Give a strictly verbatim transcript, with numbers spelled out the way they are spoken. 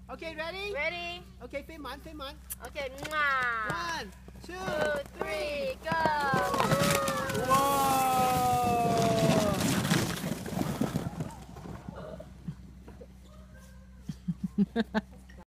Okay, ready? Ready? Okay, phim mắn, phim mắn. Okay, mwah. One, two, Two, three, go. Whoa!